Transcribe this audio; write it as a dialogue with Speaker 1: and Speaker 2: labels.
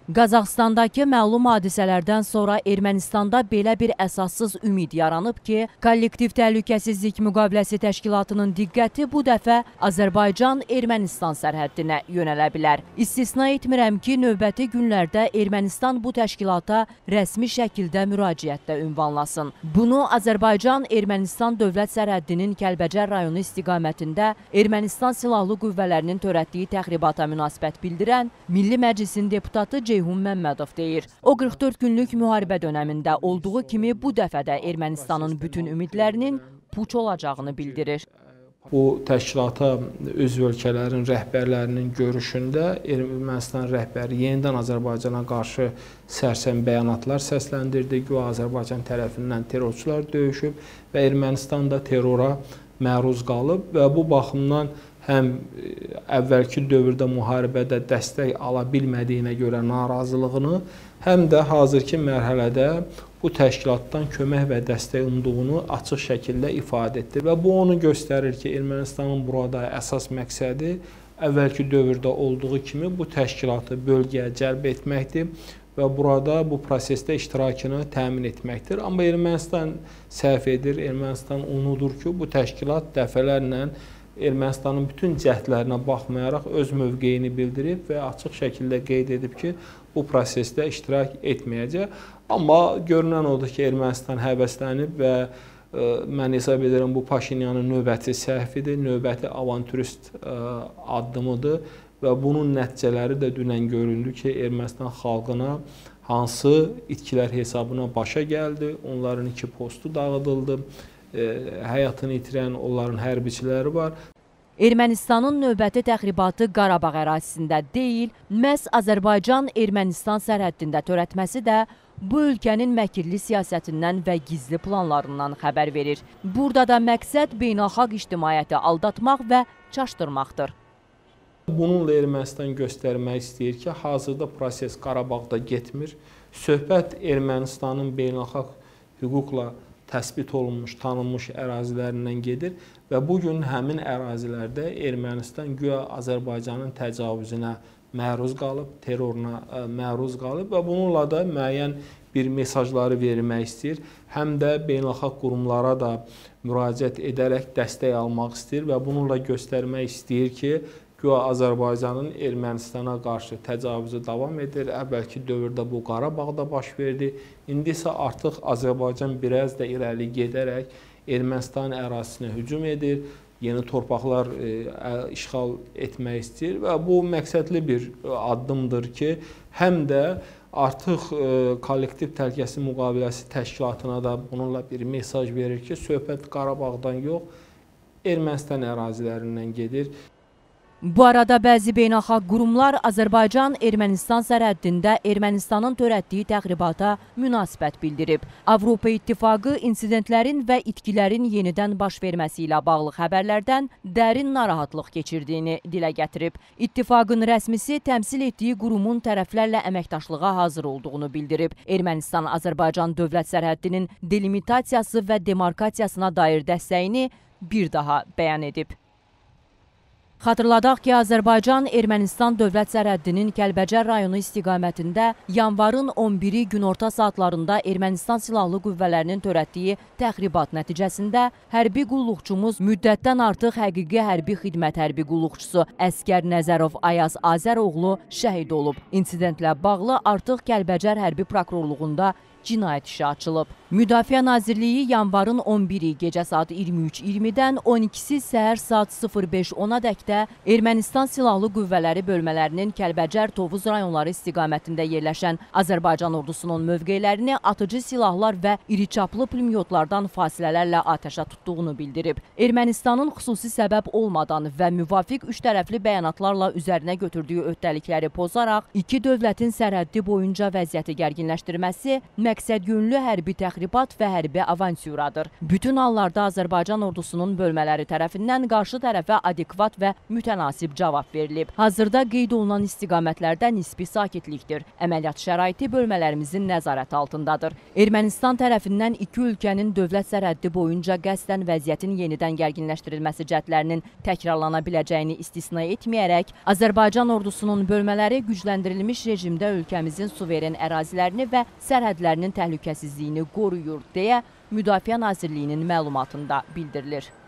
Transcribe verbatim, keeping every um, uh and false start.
Speaker 1: Qazaxıstandakı məlum hadisələrdən sonra Ermənistanda belə bir əsassız ümid yaranıb ki, Kollektiv Təhlükəsizlik Müqaviləsi Təşkilatının diqqəti bu dəfə Azərbaycan-Ermənistan sərhəddinə yönələ bilər. İstisna etmirəm ki, növbəti günlərdə Ermənistan bu təşkilata rəsmi şəkildə müraciətlə ünvanlasın. Bunu Azərbaycan-Ermənistan dövlət sərhəddinin Kəlbəcər rayonu istiqamətində Ermənistan Silahlı Qüvvələrinin törətdiyi təxribata münasibət bildirən Milli Məclisin deputatı Ceyhun Məmmədov deyir. O qırx dörd günlük müharibə dönəmində olduğu kimi bu dəfə də Ermənistanın bütün ümidlərinin puç olacağını bildirir.
Speaker 2: Bu təşkilata üzv ölkələrin rəhbərlərinin görüşündə Ermənistan rəhbəri yenidən Azərbaycana qarşı sərsəm bəyanatlar səsləndirdi. Güya Azərbaycan tərəfindən terrorçular döyüşüb və Ermənistan da terrora məruz qalıb və bu baxımdan həm əvvəlki dövrdə müharibədə dəstək ala bilmədiyinə görə narazılığını, həm də hazırki mərhələdə bu təşkilatdan kömək və dəstək umduğunu açıq şəkildə ifadə etdi. Və bu onu göstərir ki, Ermənistanın burada əsas məqsədi əvvəlki dövrdə olduğu kimi bu təşkilatı bölgəyə cəlb etməkdir və burada bu prosesdə iştirakını təmin etməkdir. Amma Ermənistan səhv edir, Ermənistan unudur ki, bu təşkilat dəfələrlə Ermənistanın bütün cəhdlərinə baxmayaraq öz mövqeyini bildirib və açıq şəkildə qeyd edib ki, bu prosesdə iştirak etməyəcək. Amma görünən odur ki, Ermənistan həvəslənib və e, mən hesab edirəm bu Paşinyanın növbəti səhvidir, növbəti avantürist e, addımıdır və bunun nəticələri də dünən görüldü ki, Ermənistan xalqına hansı itkilər hesabına başa gəldi, onların iki postu dağıdıldı. Həyatını itirən onların hərbiçiləri var.
Speaker 1: Ermənistanın növbəti təxribatı Qarabağ ərazisində deyil, məhz Azərbaycan-Ermənistan sərhəddində törətməsi də bu ölkənin məkirli siyasətindən və gizli planlarından xəbər verir. Burada da məqsəd beynəlxalq ictimaiyyəti aldatmaq və çaşdırmaqdır.
Speaker 2: Bununla Ermənistan göstərmək istəyir ki, hazırda proses Qarabağda getmir. Söhbət Ermənistanın beynəlxalq hüquqla təsbit olunmuş, tanınmış ərazilərindən gedir və bugün həmin ərazilərdə Ermənistan güya Azərbaycanın təcavüzünə məruz qalıb, terroruna məruz qalıb və bununla da müəyyən bir mesajları vermək istəyir. Həm də beynəlxalq qurumlara da müraciət edərək dəstək almaq istəyir və bununla göstərmək istəyir ki, güya Azərbaycanın Ermənistana qarşı təcavüzü davam edir. Əvvəlki dövrdə bu Qarabağda baş verdi. İndi isə artıq Azərbaycan biraz da irəli gedərək Ermənistan ərazisinə hücum edir, yeni torpaqlar e, işğal etmək istəyir və bu məqsədli bir addımdır ki, həm də artıq e, Kollektiv Təhlükəsizlik Müqaviləsi Təşkilatına da bununla bir mesaj verir ki, söhbət Qarabağdan yox, Ermənistan ərazilərindən gedir.
Speaker 1: Bu arada bəzi beynəlxalq qurumlar Azərbaycan-Ermənistan sərhəddində Ermənistanın törətdiyi təxribata münasibət bildirib. Avropa İttifaqı insidentlərin və itkilərin yenidən baş verməsi ilə bağlı xəbərlərdən dərin narahatlıq keçirdiyini dilə gətirib. İttifaqın rəsmisi təmsil etdiyi qurumun tərəflərlə əməkdaşlığa hazır olduğunu bildirib. Ermənistan Azərbaycan dövlət sərhəddinin delimitasiyası və demarkasiyasına dair dəstəyini bir daha bəyan edib. Xatırladaq ki, Azərbaycan-Ermənistan dövlət sərhəddinin Kəlbəcər rayonu istiqamətində yanvarın on biri günorta saatlarında Ermənistan Silahlı Qüvvələrinin törətdiyi təxribat nəticəsində hərbi qulluqçumuz müddətdən artıq həqiqi hərbi xidmət hərbi qulluqçusu Əskər Nəzərov Ayaz Azəroğlu şəhid olub. İnsidentlə bağlı artıq Kəlbəcər hərbi prokurorluğunda cinayət işi açılıb. Müdafiə Nazirliyi yanvarın on biri gecə saat iyirmi üç iyirmidən on ikisi səhər saat sıfır beş ona-dəkdə Ermənistan Silahlı Qüvvələri bölmələrinin Kəlbəcər, Tovuz rayonları istiqamətində yerləşən Azərbaycan ordusunun mövqelərini atıcı silahlar və iri çaplı pulemyotlardan fasilələrlə atəşə tutduğunu bildirib. Ermənistanın xüsusi səbəb olmadan və müvafiq üç tərəfli bəyanatlarla üzərinə götürdüyü öhdəlikləri pozaraq iki dövlətin sərhəddi boyunca vəziyyəti gərginləşdirməsi məqsədyönlü hərbi təxribat və hərbi avansiyuradır. Bütün hallarda Azərbaycan ordusunun bölmələri tərəfindən qarşı tərəfə adekvat və mütənasib cavab verilib. Hazırda qeyd olunan istiqamətlərdə nisbi sakitlikdir. Əməliyyat şəraiti bölmələrimizin nəzarət altındadır. Ermənistan tərəfindən iki ölkənin dövlət sərhəddi boyunca qəsdən vəziyyətin yenidən gərginləşdirilməsi cəhdlərinin təkrarlana biləcəyini istisna etməyərək, Azərbaycan ordusunun bölmələri gücləndirilmiş rejimdə ölkəmizin suveren ərazilərini və sərhədlərinin təhlükəsizliyini qoruyur deyə Müdafiə Nazirliyinin məlumatında bildirilir.